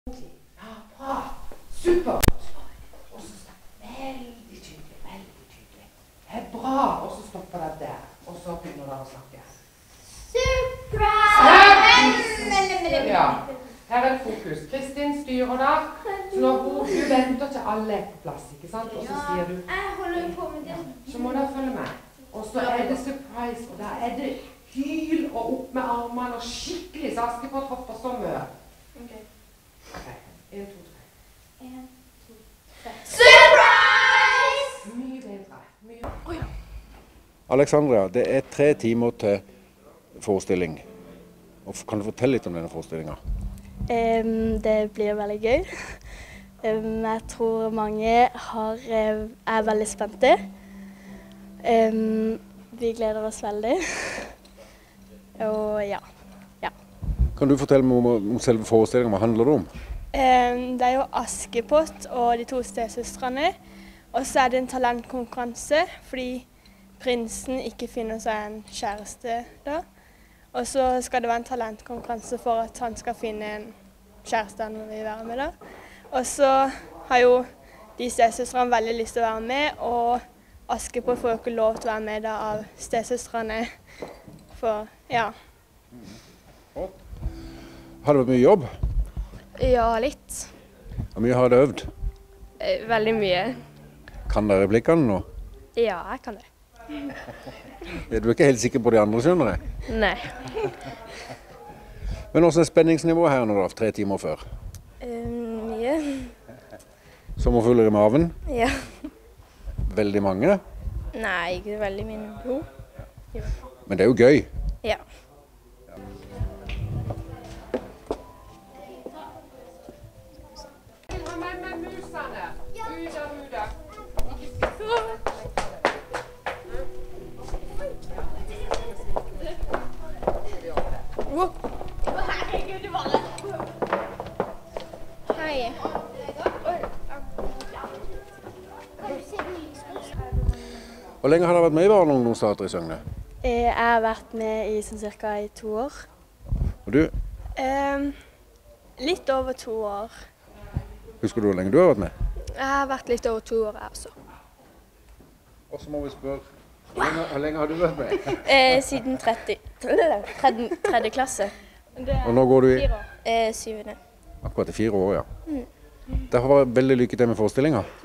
Ja, bra. Supert. Og så veldig tydelig, veldig tydelig. Det er bra. Og så stopper det der. Og så begynner det å snakke. Surprise! Ja. Her er det fokus. Kristin styrer da. Så når du venter til alle er på plass, ikke sant? Og så sier du... Jeg holder på med det. Så må dere følge med. Og så er det surprise, og da er det hyl og opp med armene og skikkelig så Askepott hopper som mør. Ok. Ok, 1, 2, 3. 1, 2, 3. Surprise! Mye bedre. Mye... Alexandra, det er 3 timer til forestilling. Kan du fortelle litt om denne forestillingen? Det blir veldig gøy. Jeg tror mange er veldig spente. Vi gleder oss veldig. Og ja. Kan du fortelle meg om selve forestillingen? Hva handler det om? Det er jo Askepott og de 2 stesøstrene. Og så er det en talentkonkurranse, fordi prinsen ikke finner seg en kjæreste da. Og så skal det være en talentkonkurranse for at han skal finne en kjæreste han vil være med da. Og så har jo de stesøstrene veldig lyst til å være med, og Askepott får jo ikke lov til å være med da av stesøstrene. For, ja. Har det vært mye jobb? Ja, litt. Hvor mye har dere øvd? Veldig mye. Kan dere replikkene nå? Ja, jeg kan det. Du er ikke helt sikker på de andre, skjønner jeg? Nei. Men hvordan er spenningsnivået her nå da, 3 timer før? Mye. Sommerfugler i maven? Ja. Veldig mange? Nei, ikke veldig mye. Jo. Men det er jo gøy. Ja. Ha med musene. Uda. Herregud, det bare... Hei. Hvor lenge har dere vært med i Barne- og ungdomsteater i Søgne? Jeg har vært med i sånn cirka i 2 år. Og du, Litt over 2 år. husker du hvor lenge du har vært med? Jeg har vært litt over 2 år, jeg også. Og så må vi spørre, hvor lenge har du vært med? Siden 3. klasse. Og nå går du i 7. akkurat i 4 år, ja. Det har vært veldig lykke til med forestillingen.